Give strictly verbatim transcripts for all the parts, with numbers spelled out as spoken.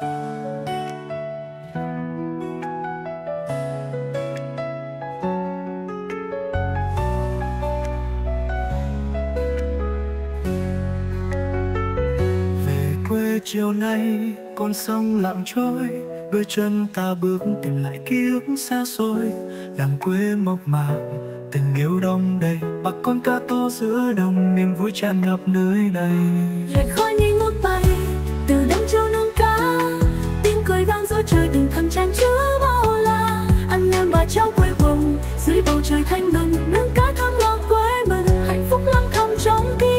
Chiều nay con sông lặng trôi, đôi chân ta bước tìm lại ký ức xa xôi. Làng quê mộc mạc, tình yêu đông đầy, bà con cá to giữa đồng, niềm vui tràn ngập nơi đây. Rệt khói nghi ngút bay từ đám trâu nướng cá, tiếng cười vang giữa trời, tình thầm tràn chứa bao la. Anh em bà cháu quê quần dưới bầu trời thanh bình, nướng cá thơm ngọt quê mình, hạnh phúc lắng thầm trong tim.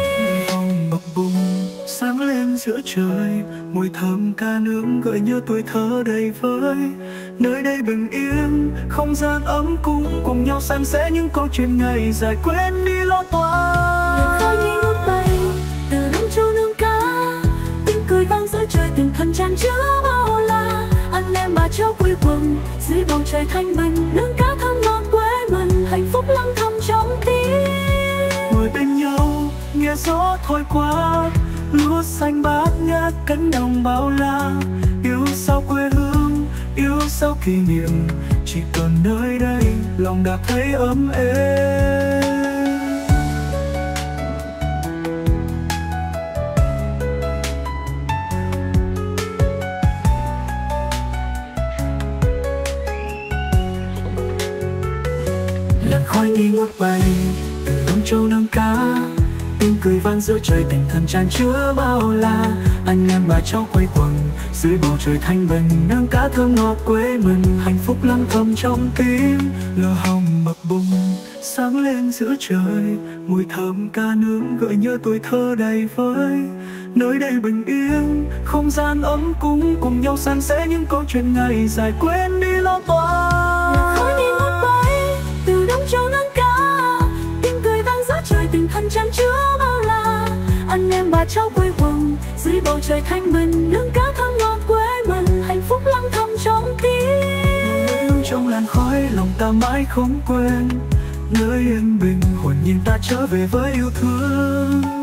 Sáng lên giữa trời, mùi thơm ca nướng gợi nhớ tuổi thơ đầy vơi. Nơi đây bình yên, không gian ấm cúng, cùng nhau san sẻ những câu chuyện ngày dài, quên đi lo toan. Khói nghi ngút bay từ đám trâu nướng cá, tiếng cười vang giữa trời, tình thân tràn chứa bao la. Anh em bà cháu quây quần dưới bầu trời thanh bình, nướng cá thơm ngọt quê mình, hạnh phúc lắng thầm trong tim. Ngồi bên nhau nghe gió thổi qua, lúa xanh bát ngát cánh đồng bao la. Yêu sao quê hương, yêu sao kỷ niệm, chỉ cần nơi đây lòng đã thấy ấm êm. Làn khói nghi ngút bay từ đống trâu nướng cá, tiếng cười vang giữa trời, tình thân tràn chứa bao la. Anh em bà cháu quây quần dưới bầu trời thanh bình, nướng cá thơm ngọt quê mình, hạnh phúc lắng thầm trong tim. Lửa hồng bập bùng sáng lên giữa trời, mùi thơm ca nướng gợi nhớ tuổi thơ đầy vơi. Nơi đây bình yên, không gian ấm cúng, cùng nhau san sẻ những câu chuyện ngày dài, quên đi lo toan. Khói nghi ngút bay từ đống trâu nướng cá, tiếng cười vang giữa trời, tình thân tràn chứa bao la. Anh em bà cháu quây quần dưới bầu trời thanh bình, nướng cá thơm ngọt quê mình, hạnh phúc lắng thầm trong tim. Trong làn khói lòng ta mãi không quên, nơi yên bình hồn nhiên ta trở về với yêu thương.